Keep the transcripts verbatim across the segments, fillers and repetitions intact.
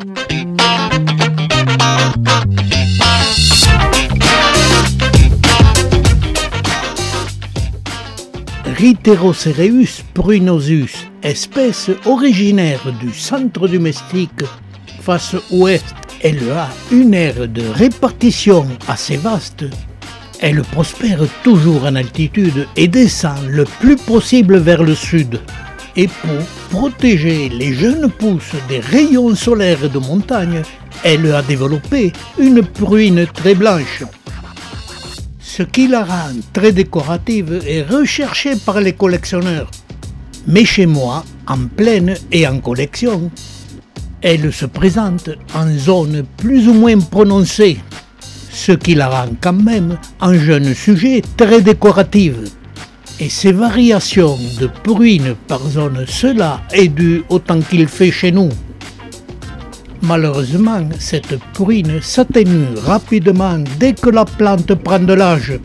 Rhyterocereus pruinosus, espèce originaire du centre du Mexique, face ouest, elle a une aire de répartition assez vaste. Elle prospère toujours en altitude et descend le plus possible vers le sud. Et pour protéger les jeunes pousses des rayons solaires de montagne, elle a développé une pruine très blanche. Ce qui la rend très décorative est recherché par les collectionneurs. Mais chez moi, en plaine et en collection, elle se présente en zone plus ou moins prononcée, ce qui la rend quand même un jeune sujet très décorative. Et ces variations de pruine par zone, cela est dû au temps qu'il fait chez nous. Malheureusement, cette pruine s'atténue rapidement dès que la plante prend de l'âge.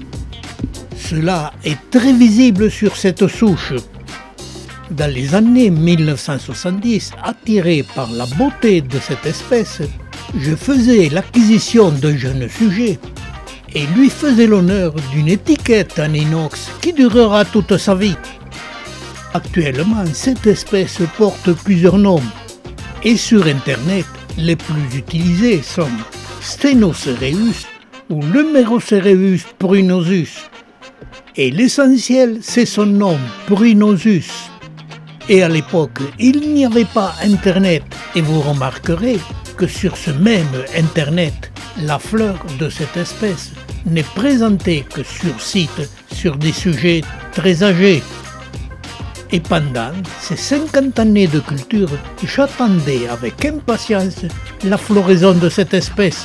Cela est très visible sur cette souche. Dans les années mille neuf cent soixante-dix, attiré par la beauté de cette espèce, je faisais l'acquisition d'un jeune sujet et lui faisais l'honneur d'une étiquette en inox qui durera toute sa vie. Actuellement, cette espèce porte plusieurs noms et sur Internet, les plus utilisés sont Stenocereus ou Lemerocereus pruinosus. Et l'essentiel, c'est son nom, Pruinosus. Et à l'époque, il n'y avait pas Internet. Et vous remarquerez que sur ce même Internet, la fleur de cette espèce n'est présentée que sur site, sur des sujets très âgés. Et pendant ces cinquante années de culture, j'attendais avec impatience la floraison de cette espèce,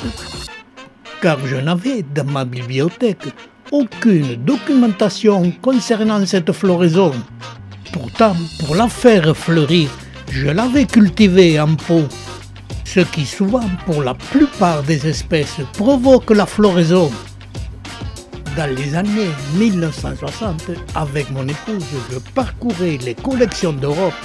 car je n'avais dans ma bibliothèque aucune documentation concernant cette floraison. Pourtant, pour la faire fleurir, je l'avais cultivée en pot, ce qui souvent, pour la plupart des espèces, provoque la floraison. Dans les années mille neuf cent soixante, avec mon épouse, je parcourais les collections d'Europe.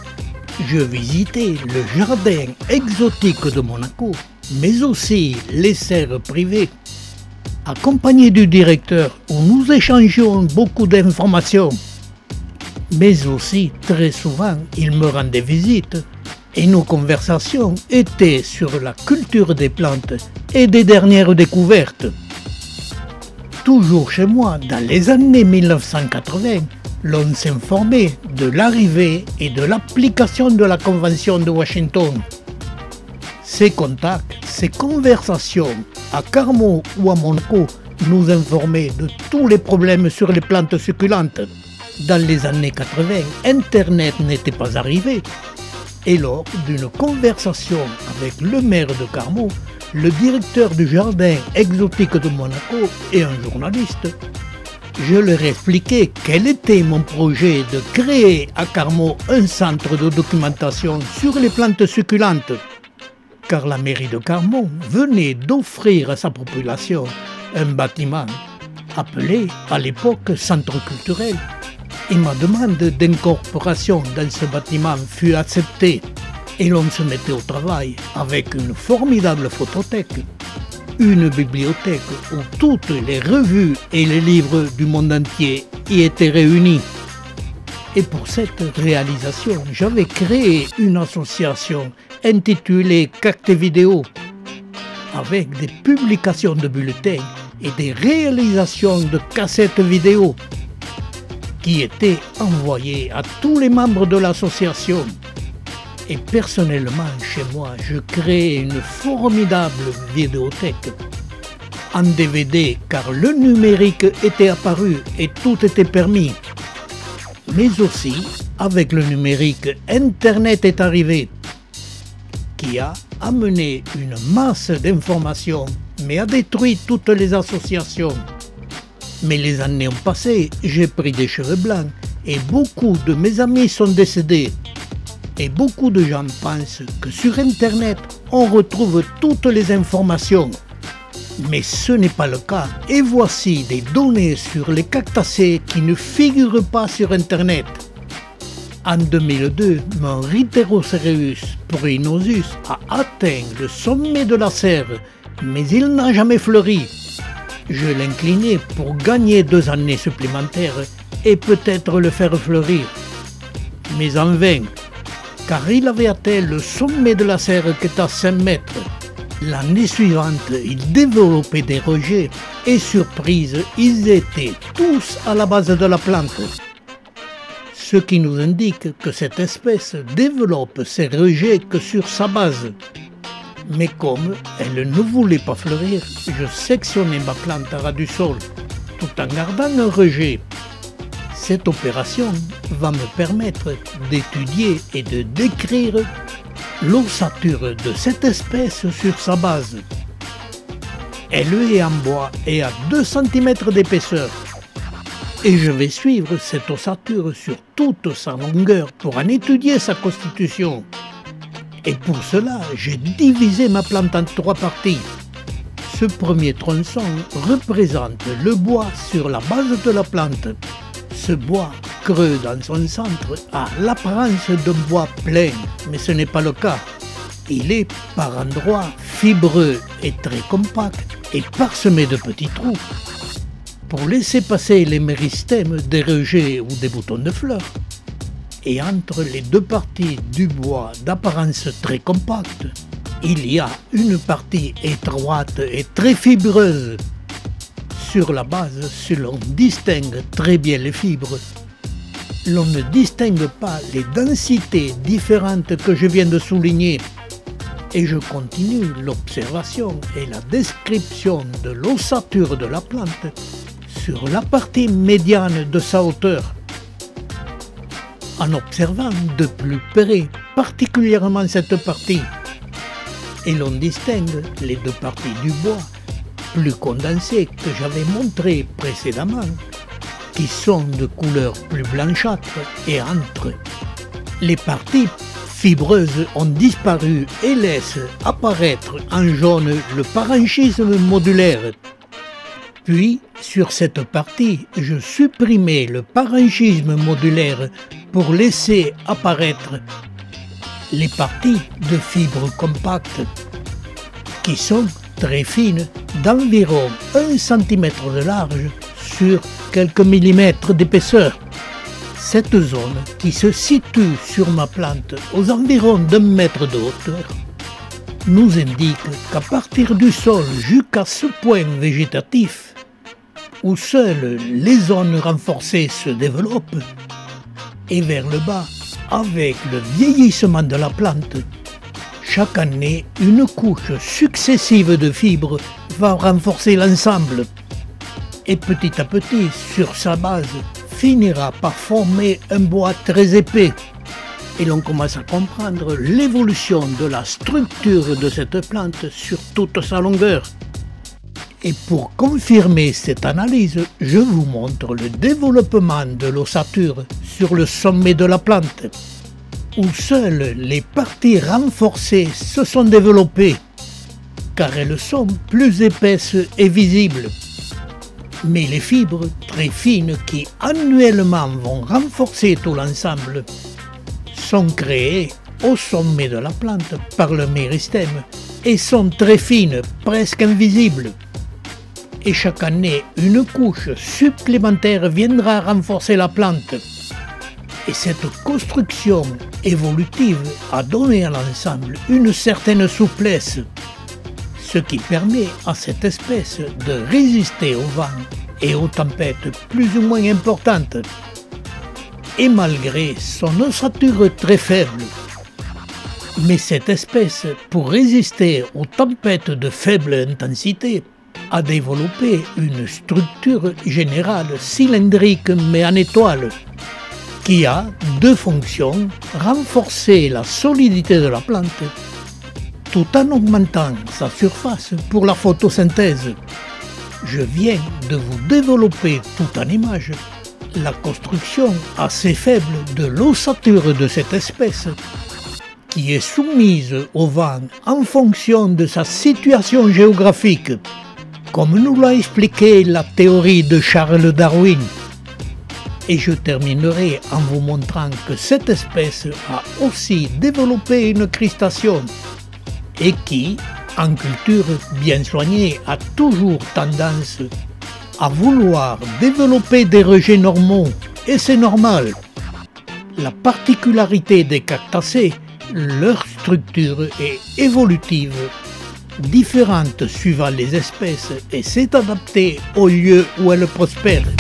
Je visitais le jardin exotique de Monaco, mais aussi les serres privées. Accompagné du directeur, où nous échangions beaucoup d'informations. Mais aussi, très souvent, il me rendait visite et nos conversations étaient sur la culture des plantes et des dernières découvertes. Toujours chez moi, dans les années mille neuf cent quatre-vingts, l'on s'informait de l'arrivée et de l'application de la Convention de Washington. Ces contacts, ces conversations à Carmo ou à Monaco nous informaient de tous les problèmes sur les plantes succulentes. Dans les années quatre-vingts, Internet n'était pas arrivé. Et lors d'une conversation avec le maire de Carmo, le directeur du jardin exotique de Monaco et un journaliste, je leur expliquais quel était mon projet de créer à Carmo un centre de documentation sur les plantes succulentes. Car la mairie de Carmo venait d'offrir à sa population un bâtiment appelé à l'époque centre culturel. Et ma demande d'incorporation dans ce bâtiment fut acceptée et l'on se mettait au travail avec une formidable photothèque, une bibliothèque où toutes les revues et les livres du monde entier y étaient réunis. Et pour cette réalisation, j'avais créé une association intitulée Cacte Vidéo, avec des publications de bulletins et des réalisations de cassettes vidéo qui étaient envoyées à tous les membres de l'association. Et personnellement, chez moi, je créais une formidable vidéothèque en D V D, car le numérique était apparu et tout était permis. Mais aussi, avec le numérique, Internet est arrivé, qui a amené une masse d'informations, mais a détruit toutes les associations. Mais les années ont passé, j'ai pris des cheveux blancs, et beaucoup de mes amis sont décédés. Et beaucoup de gens pensent que sur Internet, on retrouve toutes les informations. Mais ce n'est pas le cas. Et voici des données sur les cactacées qui ne figurent pas sur Internet. En deux mille deux, mon Rhyterocereus pruinosus a atteint le sommet de la serre, mais il n'a jamais fleuri. Je l'inclinais pour gagner deux années supplémentaires et peut-être le faire fleurir. Mais en vain, car il avait atteint le sommet de la serre qui est à cinq mètres. L'année suivante, il développait des rejets et surprise, ils étaient tous à la base de la plante. Ce qui nous indique que cette espèce développe ses rejets que sur sa base. Mais comme elle ne voulait pas fleurir, je sectionnais ma plante à ras du sol, tout en gardant un rejet. Cette opération va me permettre d'étudier et de décrire l'ossature de cette espèce sur sa base. Elle est en bois et à deux centimètres d'épaisseur. Et je vais suivre cette ossature sur toute sa longueur pour en étudier sa constitution. Et pour cela, j'ai divisé ma plante en trois parties. Ce premier tronçon représente le bois sur la base de la plante. Ce bois creux dans son centre a l'apparence d'un bois plein, mais ce n'est pas le cas. Il est par endroits fibreux et très compact et parsemé de petits trous, pour laisser passer les méristèmes des rejets ou des boutons de fleurs. Et entre les deux parties du bois d'apparence très compacte, il y a une partie étroite et très fibreuse. Sur la base, si l'on distingue très bien les fibres, l'on ne distingue pas les densités différentes que je viens de souligner. Et je continue l'observation et la description de l'ossature de la plante sur la partie médiane de sa hauteur. En observant de plus près particulièrement cette partie, et l'on distingue les deux parties du bois plus condensées que j'avais montrées précédemment, qui sont de couleur plus blanchâtre, et entre les parties fibreuses ont disparu et laissent apparaître en jaune le parenchyme modulaire. Puis, sur cette partie, je supprimais le parenchyme modulaire pour laisser apparaître les parties de fibres compactes, qui sont très fines, d'environ un centimètre de large sur quelques millimètres d'épaisseur. Cette zone, qui se situe sur ma plante aux environs d'un mètre de hauteur, nous indique qu'à partir du sol jusqu'à ce point végétatif, où seules les zones renforcées se développent, et vers le bas, avec le vieillissement de la plante, chaque année, une couche successive de fibres va renforcer l'ensemble, et petit à petit, sur sa base, finira par former un bois très épais. Et l'on commence à comprendre l'évolution de la structure de cette plante sur toute sa longueur. Et pour confirmer cette analyse, je vous montre le développement de l'ossature sur le sommet de la plante, où seules les parties renforcées se sont développées, car elles sont plus épaisses et visibles. Mais les fibres très fines qui annuellement vont renforcer tout l'ensemble sont créées au sommet de la plante par le méristème et sont très fines, presque invisibles. Et chaque année, une couche supplémentaire viendra renforcer la plante. Et cette construction évolutive a donné à l'ensemble une certaine souplesse, ce qui permet à cette espèce de résister au vent et aux tempêtes plus ou moins importantes. Et malgré son ossature très faible, mais cette espèce, pour résister aux tempêtes de faible intensité, a développé une structure générale cylindrique mais en étoile, qui a deux fonctions: renforcer la solidité de la plante, tout en augmentant sa surface pour la photosynthèse. Je viens de vous développer tout en image la construction assez faible de l'ossature de cette espèce, qui est soumise au vent en fonction de sa situation géographique, comme nous l'a expliqué la théorie de Charles Darwin. Et je terminerai en vous montrant que cette espèce a aussi développé une crustacée et qui, en culture bien soignée, a toujours tendance à vouloir développer des rejets normaux, et c'est normal. La particularité des cactacées, leur structure est évolutive, différente suivant les espèces, et s'est adaptée au lieu où elles prospèrent.